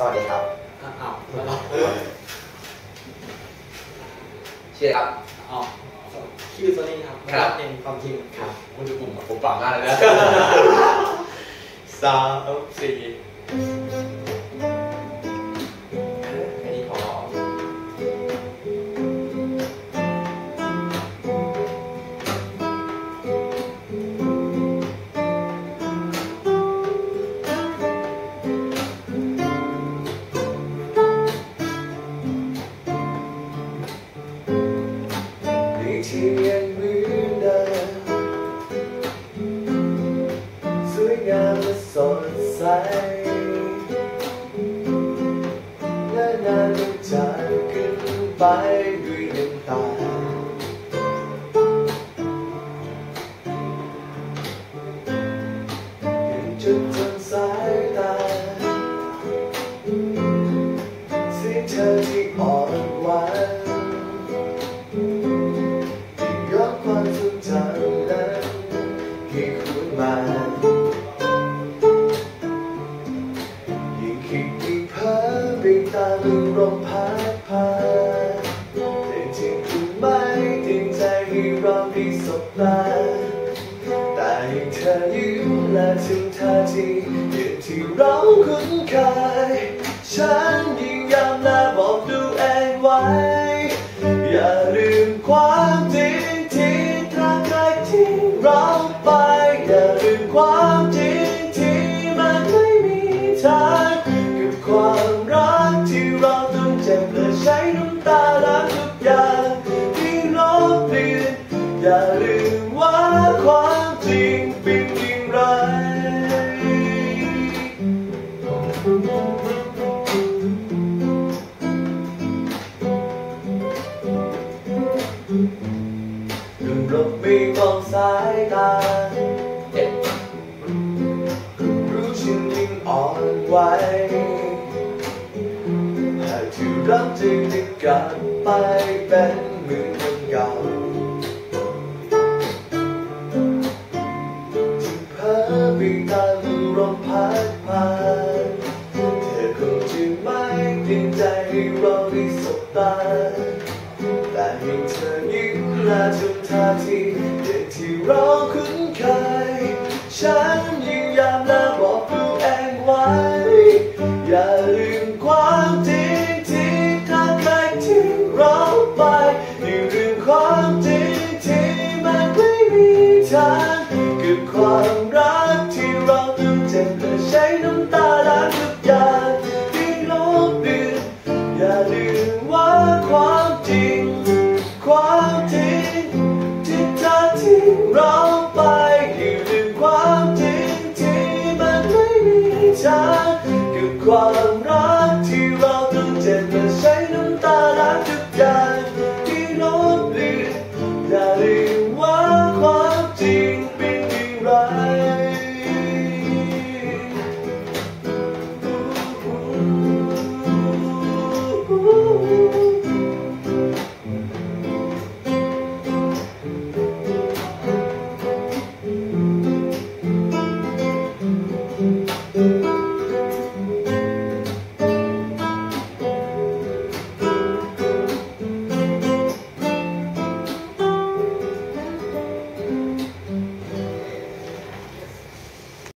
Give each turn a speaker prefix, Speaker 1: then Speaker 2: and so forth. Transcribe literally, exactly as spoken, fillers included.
Speaker 1: วัสดีครับ
Speaker 2: อ้าว
Speaker 1: ชื่อครับ
Speaker 2: อ๋อชื่อโซนี่ครับครับเป็นความจริงครับ
Speaker 1: มันจะกลุ่มกับผมปากหน้าเลยนะสามสี่แค่นี้พอ
Speaker 3: ที่ยังเหมือนเดิมสวยงามและสดใสและนานมันจากกันไปด้วยน้ำตายังจดจำสายตาเสียงเธอที่อ่อนหวานความทรงจำนั้นที่คุ้นมายิ่งคิดยิ่งเพ้อไปตามลมลมพัดพาแต่จริงคุณไม่ตั้งใจให้เราได้สบตาแต่เธอยิ้มและถึงท่าทีอย่างที่เราคุ้นเคยฉันยิ่งย้ำและบอกตัวเองไว้อย่าลืมความจริงเราไปอย่าลืมความจริงที่มันไม่มีทางกับความรักที่เราต้องเจ็บและใช้น้ำตาล้างทุกอย่างที่ลบเลือนอย่าลืมว่าความจริงเป็นอย่างไรลบไม่มองสายตารู้ฉันยิ่งอ่อนไหวหากที่รักจึงจะกลับไปเป็นเหมือนคนเก่าที่เพ้อไปตามลมพัดพาเธอคงจะไม่ตั้งใจให้เราได้สบตาแต่ยิ่งเธอยิ้มและทำท่าทีอย่างที่เราคุ้นเคยฉันยิ่งย้ำและบอกตัวเองไว้อย่าลืมความจริงที่ถ้าใครทิ้งเราไปอย่าลืมความจริงที่มันไม่มีทางกับความรักที่เราต้องเจ็บและใช้น้ำตาล้างทุกอย่างที่ลบเลือนอย่าลืมว่าความจริงความจริงที่เธอทิ้งเราไปอย่าลืมความจริงที่มันไม่มีทางกับความ